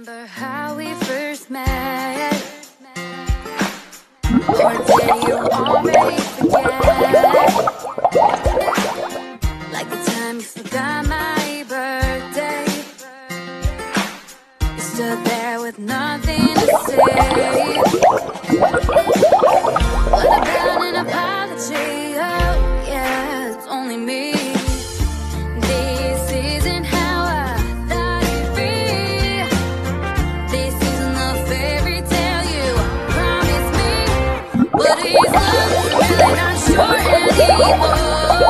Remember how we first met? Or did you already forget? Like the time you forgot my birthday. You stood there with nothing to say. What about an apology? Oh yeah, it's only me. This isn't how I thought it'd be. This isn't the fairy tale you promised me. But his love is really not sure anymore.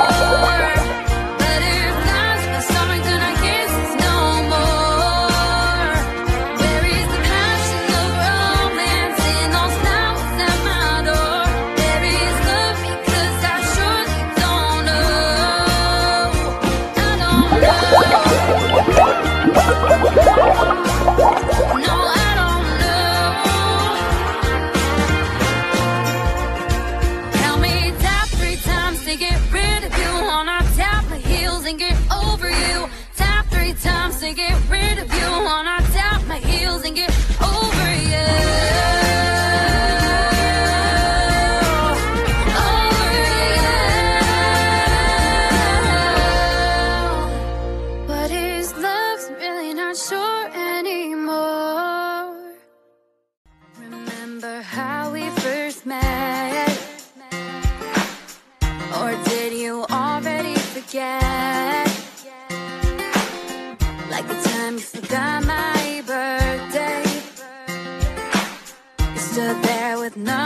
But if love's the summer, then I guess it's no more. Where is the passion of romance in those flowers at my door? There is love because I surely don't know. I don't know. No, I don't know. Help me tap 3 times to get rid of you. Wanna tap my heels and get over you. Tap 3 times to get rid of you. Wanna tap my heels and get over you. Over you. But his love's really not sure anymore. Remember how we first met? Or did you already forget? Like the time you forgot my birthday. You stood there with no